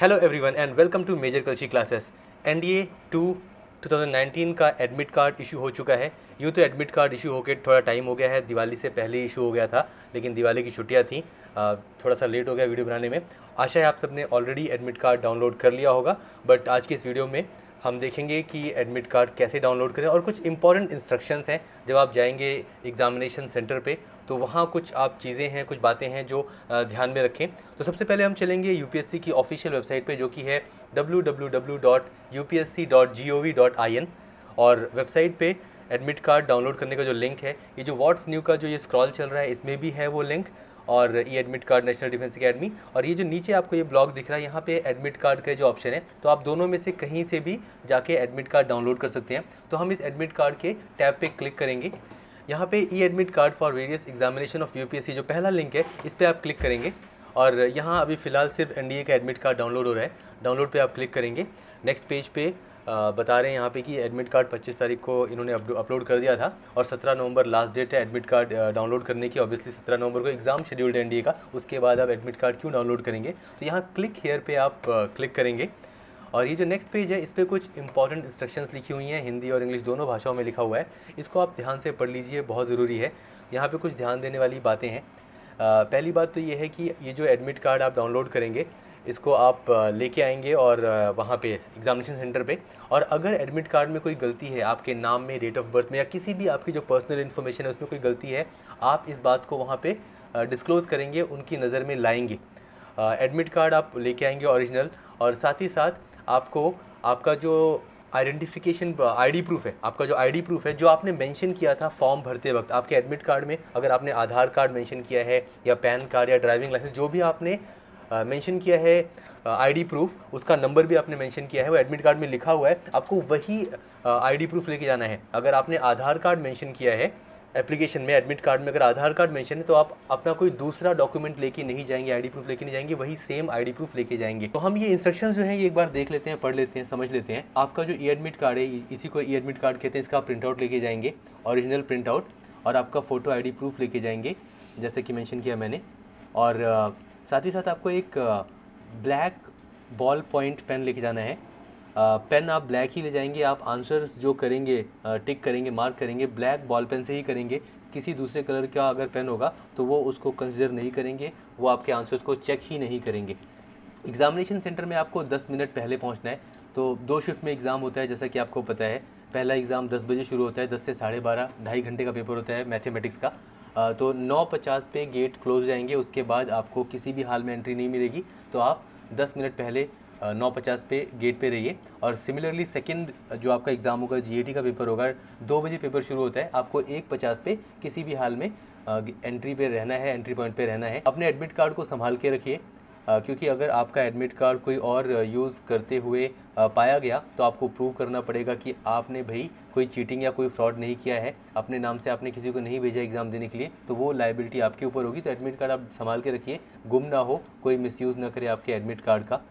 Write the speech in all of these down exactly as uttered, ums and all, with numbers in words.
Hello everyone and welcome to major Kalshi classes. NDA two two thousand nineteen का admit card issue हो चुका है। यूँ तो एडमिट कार्ड इशू होकर थोड़ा टाइम हो गया है, दिवाली से पहले इशू हो गया था, लेकिन दिवाली की छुट्टियां थी, थोड़ा सा लेट हो गया वीडियो बनाने में। आशा है आप सबने ऑलरेडी एडमिट कार्ड डाउनलोड कर लिया होगा, बट आज की इस वीडियो में हम देखेंगे कि एडमिट कार्ड कैसे डाउनलोड करें और कुछ इंपॉर्टेंट इंस्ट्रक्शंस हैं। जब आप जाएंगे एग्जामिनेशन सेंटर पे तो वहाँ कुछ आप चीज़ें हैं, कुछ बातें हैं जो ध्यान में रखें। तो सबसे पहले हम चलेंगे यूपीएससी की ऑफिशियल वेबसाइट पे, जो कि है W W W dot U P S C dot G O V dot I N. और वेबसाइट पे एडमिट कार्ड डाउनलोड करने का जो लिंक है, ये जो व्हाट्स न्यू का जो ये स्क्रॉल चल रहा है इसमें भी है वो लिंक, और ये admit card national defence academy. और ये जो नीचे आपको ये ब्लॉग दिख रहा है, यहाँ पे एडमिट कार्ड का जो ऑप्शन है, तो आप दोनों में से कहीं से भी जाके एडमिट कार्ड डाउनलोड कर सकते हैं। तो हम इस एडमिट कार्ड के टैब पे क्लिक करेंगे। यहाँ पे E admit card for various examination of UPSC जो पहला लिंक है, इस पर आप क्लिक करेंगे। और यहाँ अभी फ़िलहाल सिर्फ एनडीए का एडमिट कार्ड डाउनलोड हो रहा है। डाउनलोड पे आप क्लिक करेंगे। नेक्स्ट पेज पे आ, बता रहे हैं यहाँ पे कि एडमिट कार्ड पच्चीस तारीख को इन्होंने अपलोड कर दिया था और सत्रह नवंबर लास्ट डेट है एडमिट कार्ड डाउनलोड करने की। ऑब्वियसली सत्रह नवंबर को एग्जाम शेड्यूल्ड है एनडीए का, उसके बाद आप एडमिट कार्ड क्यों डाउनलोड करेंगे। तो यहाँ क्लिक हेयर पे आप क्लिक करेंगे और ये जो नेक्स्ट पेज है, इस पर कुछ इंपॉर्टेंट इंस्ट्रक्शंस लिखी हुई हैं, हिंदी और इंग्लिश दोनों भाषाओं में लिखा हुआ है। इसको आप ध्यान से पढ़ लीजिए, बहुत ज़रूरी है। यहाँ पे कुछ ध्यान देने वाली बातें हैं। पहली बात तो ये है कि ये जो एडमिट कार्ड आप डाउनलोड करेंगे, इसको आप लेके आएंगे और वहाँ पे एग्जामिनेशन सेंटर पे, और अगर एडमिट कार्ड में कोई गलती है, आपके नाम में, डेट ऑफ बर्थ में, या किसी भी आपकी जो पर्सनल इन्फॉर्मेशन है उसमें कोई गलती है, आप इस बात को वहाँ पे डिस्क्लोज़ करेंगे, उनकी नज़र में लाएंगे। एडमिट कार्ड आप लेके आएंगे ओरिजिनल, और साथ ही साथ आपको आपका जो आइडेंटिफिकेशन आईडी प्रूफ है, आपका जो आईडी प्रूफ है जो आपने मेंशन किया था फॉर्म भरते वक्त, आपके एडमिट कार्ड में अगर आपने आधार कार्ड मेंशन किया है या पैन कार्ड या ड्राइविंग लाइसेंस, जो भी आपने मेंशन किया है आईडी प्रूफ, उसका नंबर भी आपने मेंशन किया है, वो एडमिट कार्ड में लिखा हुआ है, आपको वही आईडी प्रूफ लेके जाना है। अगर आपने आधार कार्ड मेंशन किया है एप्लीकेशन में, एडमिट कार्ड में अगर आधार कार्ड मेंशन है, तो आप अपना कोई दूसरा डॉक्यूमेंट लेके नहीं जाएंगे, आईडी प्रूफ लेके नहीं जाएंगे, वही सेम आईडी प्रूफ लेके जाएंगे। तो हम ये इंस्ट्रक्शंस जो हैं ये एक बार देख लेते हैं, पढ़ लेते हैं, समझ लेते हैं। आपका जो ई एडमिट कार्ड है, इसी को ई एडमिट कार्ड कहते हैं, इसका प्रिंट आउट लेके जाएंगे, ओरिजिनल प्रिंट आउट, और आपका फ़ोटो आईडी प्रूफ लेके जाएंगे जैसे कि मेंशन किया मैंने। और साथ ही साथ आपको एक ब्लैक बॉल पॉइंट पेन लेके जाना है। पेन आप ब्लैक ही ले जाएंगे। आप आंसर्स जो करेंगे, टिक करेंगे, मार्क करेंगे, ब्लैक बॉल पेन से ही करेंगे। किसी दूसरे कलर का अगर पेन होगा तो वो उसको कंसिडर नहीं करेंगे, वो आपके आंसर्स को चेक ही नहीं करेंगे। एग्जामिनेशन सेंटर में आपको दस मिनट पहले पहुंचना है। तो दो शिफ्ट में एग्ज़ाम होता है, जैसा कि आपको पता है। पहला एग्ज़ाम दस बजे शुरू होता है, दस से साढ़े बारह, ढाई घंटे का पेपर होता है मैथमेटिक्स का। तो नौ पचास पे गेट क्लोज जाएंगे, उसके बाद आपको किसी भी हाल में एंट्री नहीं मिलेगी। तो आप दस मिनट पहले नौ पचास पे गेट पे रहिए। और सिमिलरली सेकंड जो आपका एग्ज़ाम होगा, जीएटी का पेपर होगा, दो बजे पेपर शुरू होता है, आपको एक पचास पे किसी भी हाल में एंट्री पे रहना है, एंट्री पॉइंट पे रहना है। अपने एडमिट कार्ड को संभाल के रखिए, क्योंकि अगर आपका एडमिट कार्ड कोई और यूज़ करते हुए पाया गया तो आपको प्रूव करना पड़ेगा कि आपने भाई कोई चीटिंग या कोई फ्रॉड नहीं किया है, अपने नाम से आपने किसी को नहीं भेजा एग्ज़ाम देने के लिए, तो वो लायबिलिटी आपके ऊपर होगी। तो एडमिट कार्ड आप संभाल के रखिए, गुम ना हो, कोई मिसयूज़ ना करे आपके एडमिट कार्ड का।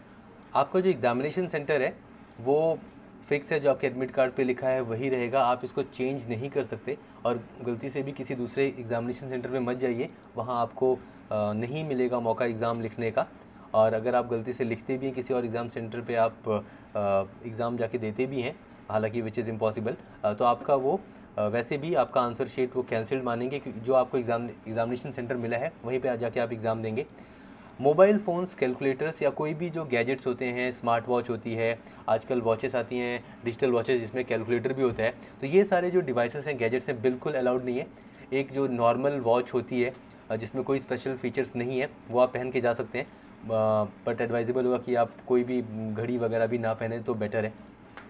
आपका जो एग्ज़ामिनेशन सेंटर है वो फिक्स है, जो आपके एडमिट कार्ड पे लिखा है वही रहेगा, आप इसको चेंज नहीं कर सकते। और गलती से भी किसी दूसरे एग्ज़ामिनेशन सेंटर पे मत जाइए, वहाँ आपको नहीं मिलेगा मौका एग्ज़ाम लिखने का। और अगर आप गलती से लिखते भी हैं किसी और एग्ज़ाम सेंटर पे, आप एग्ज़ाम जाके देते भी हैं, हालांकि विच इज़ इम्पॉसिबल, तो आपका वो वैसे भी आपका आंसर शीट वो कैंसिल्ड मानेंगे, क्योंकि जो आपको एग्ज़ाम एग्ज़ामिनेशन सेंटर मिला है वहीं पर जाके आप एग्ज़ाम देंगे। मोबाइल फ़ोन्स, कैलकुलेटर्स या कोई भी जो गैजेट्स होते हैं, स्मार्ट वॉच होती है, आजकल वॉचेस आती हैं, डिजिटल वॉचेस जिसमें कैलकुलेटर भी होता है, तो ये सारे जो डिवाइसेस हैं, गैजेट्स हैं, बिल्कुल अलाउड नहीं है। एक जो नॉर्मल वॉच होती है जिसमें कोई स्पेशल फीचर्स नहीं है, वो आप पहन के जा सकते हैं, बट एडवाइजेबल होगा कि आप कोई भी घड़ी वगैरह भी ना पहने तो बेटर है।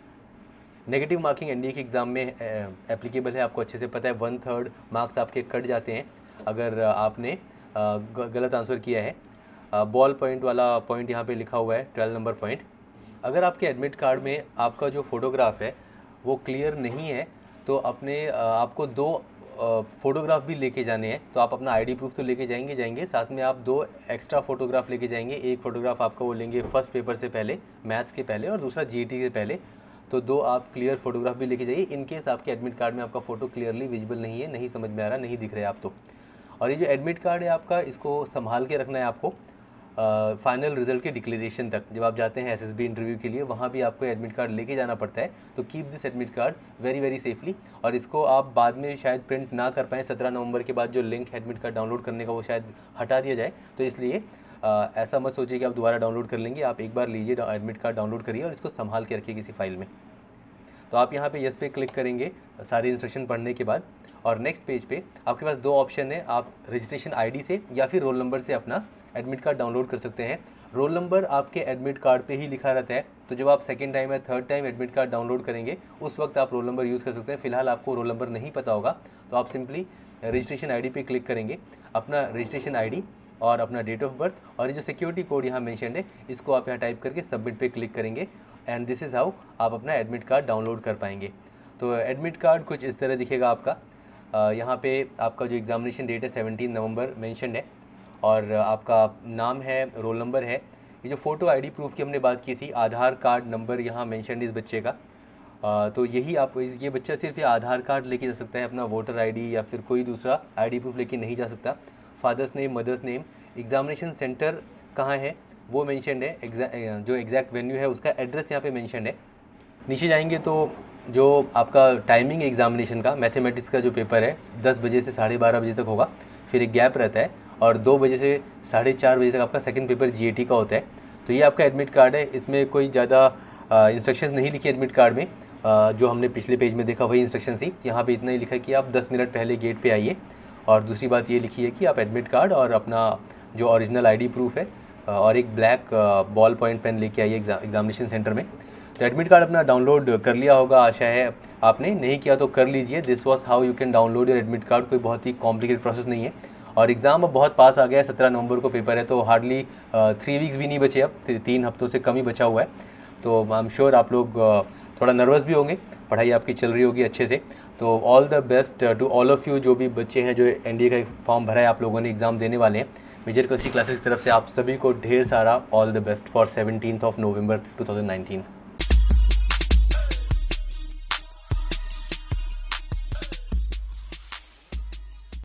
नेगेटिव मार्किंग एनडीए के एग्ज़ाम में एप्लीकेबल है, आपको अच्छे से पता है। वन थर्ड मार्क्स आपके कट जाते हैं अगर आपने गलत आंसर किया है। बॉल पॉइंट वाला पॉइंट यहाँ पे लिखा हुआ है, ट्वेल्व नंबर पॉइंट। अगर आपके एडमिट कार्ड में आपका जो फ़ोटोग्राफ है वो क्लियर नहीं है, तो अपने आपको दो फ़ोटोग्राफ भी लेके जाने हैं। तो आप अपना आईडी प्रूफ तो लेके जाएंगे जाएंगे साथ में आप दो एक्स्ट्रा फ़ोटोग्राफ लेके जाएंगे। एक फ़ोटोग्राफ आपका वो लेंगे फर्स्ट पेपर से पहले, मैथ्स के पहले, और दूसरा जीईटी से पहले। तो दो आप क्लियर फ़ोटोग्राफ भी लेके जाइए, इन केस आपके एडमिट कार्ड में आपका फ़ोटो क्लियरली विजिबल नहीं है, नहीं समझ में आ रहा, नहीं दिख रहे आप तो। और ये जो एडमिट कार्ड है आपका, इसको संभाल के रखना है आपको। फाइनल रिजल्ट के डिक्लेरेशन तक, जब आप जाते हैं एसएसबी इंटरव्यू के लिए, वहाँ भी आपको एडमिट कार्ड लेके जाना पड़ता है। तो keep this admit card very very safely, और इसको आप बाद में शायद प्रिंट ना कर पाएँ। सत्रह नवंबर के बाद जो लिंक एडमिट कार्ड डाउनलोड करने का वो शायद हटा दिया जाए, तो इसलिए आ, ऐसा मत सोचिए कि आप दोबारा डाउनलोड कर लेंगे। आप एक बार लीजिए, एडमिट कार्ड डाउनलोड करिए और इसको संभाल के रखिए किसी फाइल में। तो आप यहाँ पे यस पे क्लिक करेंगे सारे इंस्ट्रक्शन पढ़ने के बाद, और नेक्स्ट पेज पे आपके पास दो ऑप्शन है। आप रजिस्ट्रेशन आईडी से या फिर रोल नंबर से अपना एडमिट कार्ड डाउनलोड कर सकते हैं। रोल नंबर आपके एडमिट कार्ड पे ही लिखा रहता है, तो जब आप सेकेंड टाइम या third time admit card download करेंगे उस वक्त आप रोल नंबर यूज़ कर सकते हैं। फिलहाल आपको रोल नंबर नहीं पता होगा, तो आप सिंपली रजिस्ट्रेशन आईडी पे क्लिक करेंगे, अपना रजिस्ट्रेशन आईडी और अपना डेट ऑफ बर्थ और ये जो सिक्योरिटी कोड यहाँ मेंशन है इसको आप यहाँ टाइप करके सबमिट पे क्लिक करेंगे, एंड दिस इज़ हाउ आप अपना एडमिट कार्ड डाउनलोड कर पाएंगे। तो एडमिट कार्ड कुछ इस तरह दिखेगा आपका। यहाँ पे आपका जो एग्जामिनेशन डेट है सेवनटीन नवंबर मेंशन है, और आपका नाम है, रोल नंबर है। ये जो फ़ोटो आईडी प्रूफ की हमने बात की थी, आधार कार्ड नंबर यहाँ मेंशन है इस बच्चे का। आ, तो यही आप इस ये बच्चा सिर्फ ये आधार कार्ड लेके जा सकता है, अपना वोटर आईडी या फिर कोई दूसरा आईडी प्रूफ लेके नहीं जा सकता। Father's name, mother's name, examination centre कहाँ है वो मेंशन है, एग्जै जो एग्जैक्ट वेन्यू है उसका एड्रेस यहाँ पे मेंशन है। नीचे जाएंगे तो जो आपका टाइमिंग एग्जामिनेशन का, मैथमेटिक्स का जो पेपर है दस बजे से साढ़े बारह बजे तक होगा, फिर एक गैप रहता है, और दो बजे से साढ़े चार बजे तक आपका सेकंड पेपर जीएटी का होता है। तो ये आपका एडमिट कार्ड है, इसमें कोई ज़्यादा इंस्ट्रक्शंस नहीं लिखी एडमिट कार्ड में। आ, जो हमने पिछले पेज में देखा वही इंस्ट्रक्शन थी। यहाँ पे इतना ही लिखा है कि आप दस मिनट पहले गेट पे आइए, और दूसरी बात ये लिखी है कि आप एडमिट कार्ड और अपना जो ओरिजिनल आईडी प्रूफ है और एक ब्लैक बॉल पॉइंट पेन लेके आइए एग्जामिनेशन सेंटर में। तो एडमिट कार्ड अपना डाउनलोड कर लिया होगा, आशा है आपने, नहीं किया तो कर लीजिए। This was how you can download your admit card. कोई बहुत ही कॉम्प्लिकेटेड प्रोसेस नहीं है, और एग्ज़ाम अब बहुत पास आ गया है, सत्रह नवंबर को पेपर है, तो हार्डली थ्री वीक्स भी नहीं बचे, अब तीन हफ्तों से कम ही बचा हुआ है। तो आई एम श्योर आप लोग uh, थोड़ा नर्वस भी होंगे, पढ़ाई आपकी चल रही होगी अच्छे से। तो all the best to all of you, जो भी बच्चे हैं जो एनडीए का फॉर्म भरा है, आप लोगों ने एग्ज़ाम देने वाले हैं। मेजर कोचिंग क्लासेस की तरफ से आप सभी को ढेर सारा all the best for seventeenth of November two thousand nineteen.